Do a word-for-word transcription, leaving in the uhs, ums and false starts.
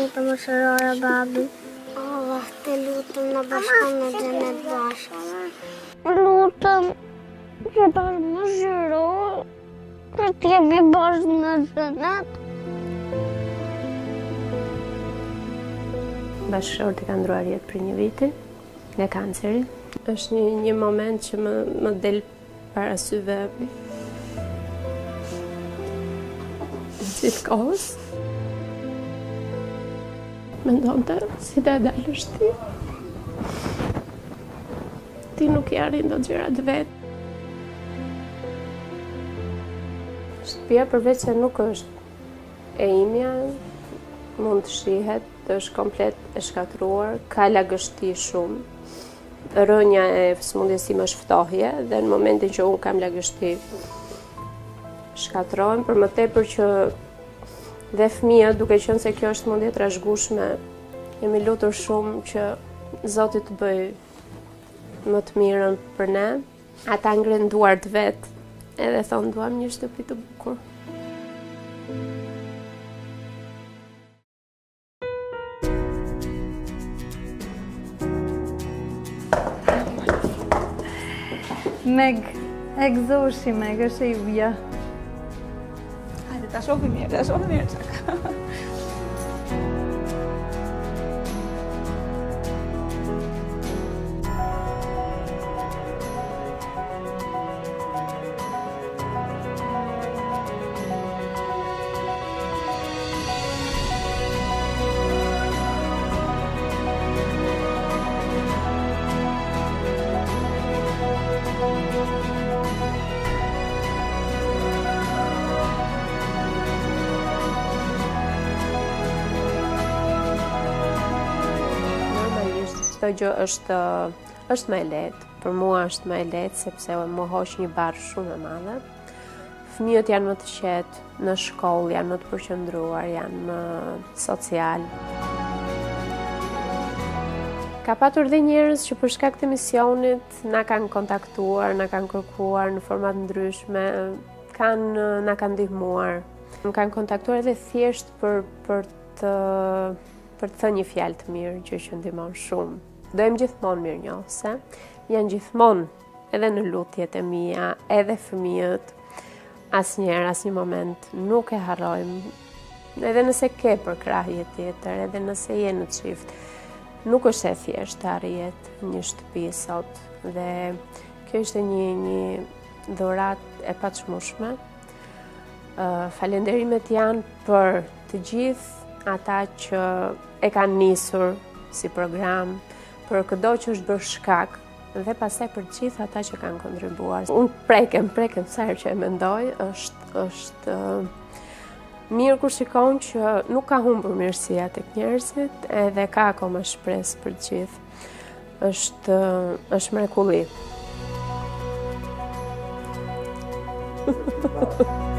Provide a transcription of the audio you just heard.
të më shërore babi. Allah, të lutëm në bashkon në xhenet bashkë. Lutëm që të më shërore, që të jemi bashkë në xhenet. Bashkëshorti ka ndruar jetë për një viti nga kanceri. Është një, një moment që më, më del para syve gjithë kohës. Mendonte si të dalësh ti. Ti nuk i arrin dot gjërat vetë. Shtëpia përveç se nuk është e imja, mund të shihet, është komplet e shkatruar, ka lagështi shumë. Rënja e sëmundjes time është ftohje dhe në momentin që unë kam lagështi shkatrohen, për më tepër që dhe fëmijët, duke qenë se kjo është sëmundje e trashëgueshme, jemi lutur shumë që Zoti të bëj më të mirën për ne. Ata ngren duart vet, edhe thonë duam një shtëpi të bukur. Meg, e gëzoshi Meg, është e juja. Hajde, ta shohim mirë, ta shohim mirë çka. Çdo gjë është është më e lehtë. Për mua është më e lehtë sepse më hoq një barë shumë e madhe. Fëmijët janë më të qetë, në shkollë janë më të përqendruar, janë më social. Ka patur dhe njerëz që për shkak të misionit na kanë kontaktuar, na kanë kërkuar në forma të ndryshme, kanë na kanë ndihmuar. Më kanë kontaktuar edhe thjesht për për të për të thënë një fjalë të mirë, gjë që ndihmon shumë. Do jem gjithmonë mirënjohëse, janë gjithmonë edhe në lutjet e mia, edhe fëmijët. Asnjëherë, asnjë moment nuk e harrojmë. Edhe nëse ke përkrahje tjetër, edhe nëse je në çift, nuk është e thjeshtë të arrihet një shtëpi sot dhe kjo ishte një një dhuratë e paçmueshme. Uh, falenderimet janë për të gjithë ata që e kanë nisur si program, për çdo që është bërë shkak dhe pastaj për të gjithë ata që kanë kontribuar. Unë prekem, prekem sa herë që e mendoj, është është uh, mirë kur shikon që nuk ka humbur mirësia tek njerëzit, edhe ka akoma shpresë për të gjithë. Është uh, është mrekulli.